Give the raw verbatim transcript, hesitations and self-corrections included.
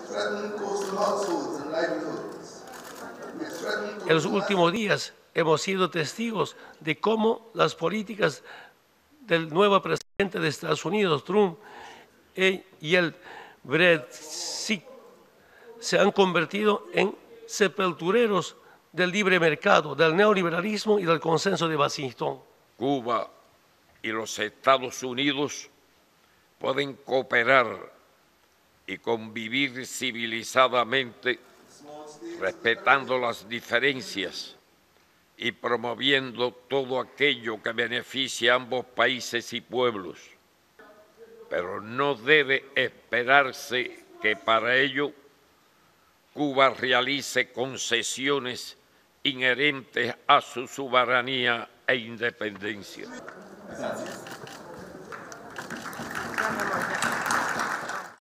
En los últimos días hemos sido testigos de cómo las políticas del nuevo presidente de Estados Unidos, Trump, y el Brexit se han convertido en sepultureros del libre mercado, del neoliberalismo y del consenso de Washington. Cuba y los Estados Unidos pueden cooperar y convivir civilizadamente, respetando las diferencias y promoviendo todo aquello que beneficie a ambos países y pueblos. Pero no debe esperarse que para ello Cuba realice concesiones inherentes a su soberanía e independencia.